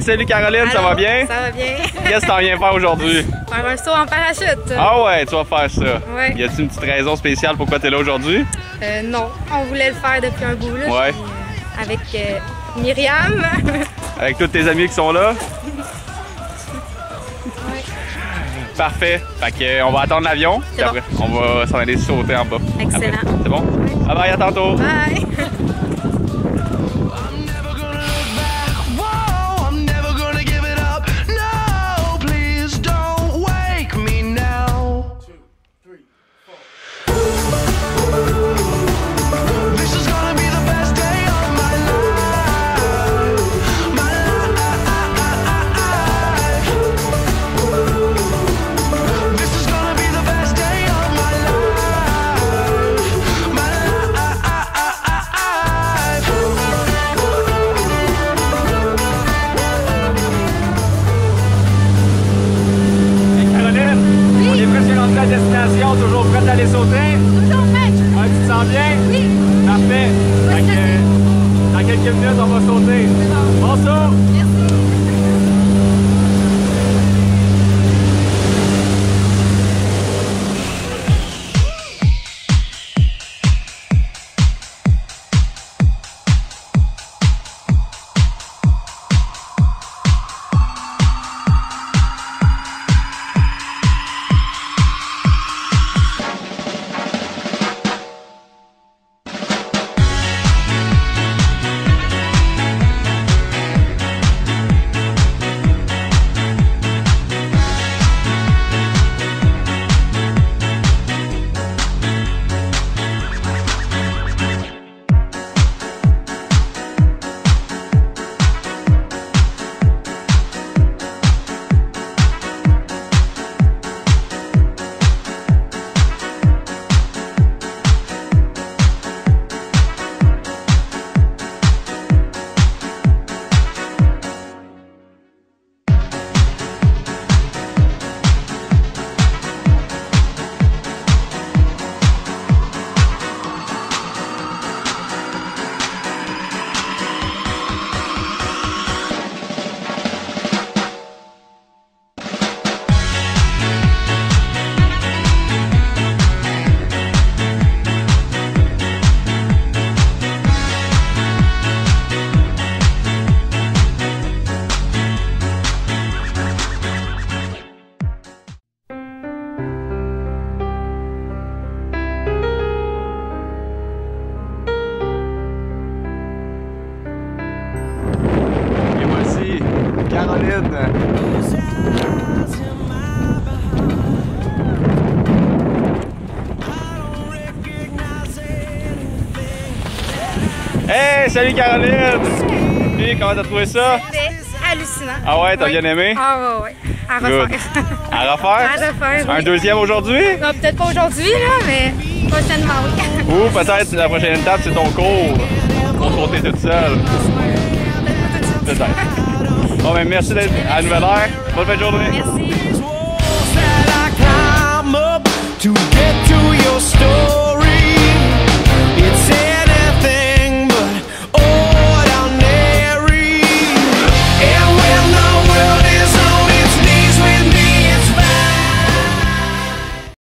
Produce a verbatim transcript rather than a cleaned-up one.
salut Caroline, Allô, ça va bien? Ça va bien. Qu'est-ce que t'en viens faire aujourd'hui? Faire un saut en parachute. Ah ouais, tu vas faire ça. Ouais. Y a-t-il une petite raison spéciale pourquoi t'es là aujourd'hui? Euh, non, on voulait le faire depuis un bout là. Ouais. Puis, euh, avec euh, Myriam. Avec tous tes amis qui sont là? Ouais. Parfait. Fait que, euh, on va attendre l'avion. Puis bon. après, on va s'en aller sauter en bas. Excellent. Après. C'est bon? Bye bye, à tantôt. Bye. Destination, toujours prête à aller sauter? Toujours prête. Ouais, tu te sens bien? Oui. Parfait. Oui, Fait que, dans quelques minutes, on va sauter. Bon. Bon saut! Merci. Caroline. Hey, salut Caroline! Puis, comment t'as trouvé ça? C'était hallucinant. Ah ouais, t'as Oui. bien aimé? Ah ouais, ouais. À refaire. Good. À refaire? À refaire, Un oui. deuxième aujourd'hui? Non, peut-être pas aujourd'hui, là, mais prochainement, oui. Ou peut-être la prochaine étape, c'est ton cours pour sauter toute seule. Peut-être. Bon, ben merci d'être à Nouvelle Ère. Bonne fin de journée. Merci. To get to your